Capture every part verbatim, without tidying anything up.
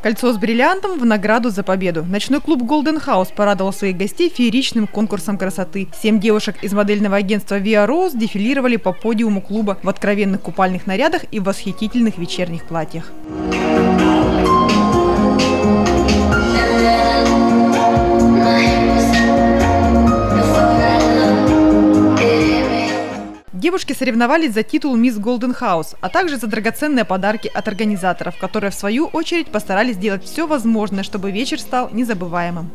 Кольцо с бриллиантом в награду за победу. Ночной клуб Golden House порадовал своих гостей фееричным конкурсом красоты. Семь девушек из модельного агентства Via Rose дефилировали по подиуму клуба в откровенных купальных нарядах и в восхитительных вечерних платьях. Девушки соревновались за титул «Мисс Golden House», а также за драгоценные подарки от организаторов, которые в свою очередь постарались сделать все возможное, чтобы вечер стал незабываемым.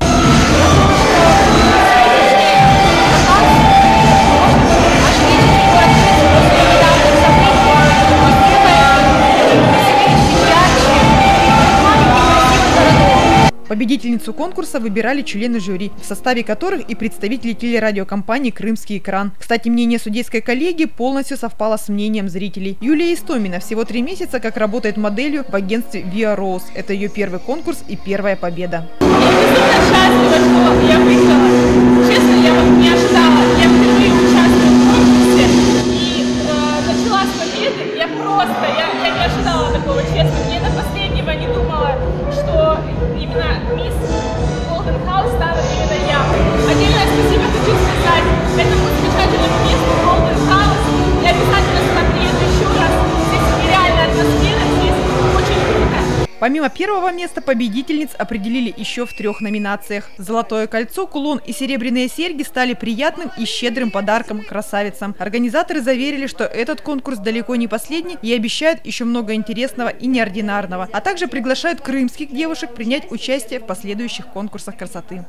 Победительницу конкурса выбирали члены жюри, в составе которых и представители телерадиокомпании «Крымский экран». Кстати, мнение судейской коллегии полностью совпало с мнением зрителей. Юлия Истомина всего три месяца как работает моделью в агентстве Via Rose. Это ее первый конкурс и первая победа. Я безумно счастлива, что я выиграла. Честно, я вот не ожидала. Я впервые участвую в конкурсе и э, начала с победы. Я просто, я, я не ожидала такого, честно. Мне до последнего не думала, что именно мисс Golden House стала именно я. Отдельное спасибо хочу сказать этому замечательному месту Golden House. Я обязательно сюда приеду еще раз. Здесь нереальная атмосфера, здесь очень круто. Помимо первого места победительниц определили еще в трех номинациях. Золотое кольцо, кулон и серебряные серьги стали приятным и щедрым подарком красавицам. Организаторы заверили, что этот конкурс далеко не последний и обещают еще много интересного и неординарного, а также приглашают крымских девушек принять участие в последующих конкурсах красоты.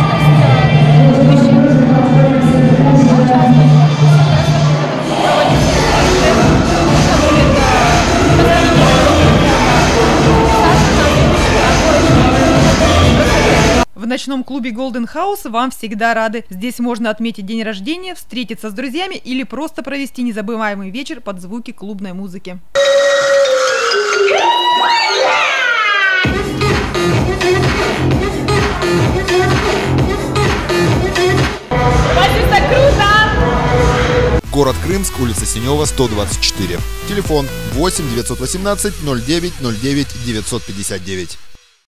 В ночном клубе Golden House вам всегда рады. Здесь можно отметить день рождения, встретиться с друзьями или просто провести незабываемый вечер под звуки клубной музыки. Город Крымск, улица Синева, сто двадцать четыре. Телефон восемь девятьсот восемнадцать ноль девять ноль девять девятьсот пятьдесят девять.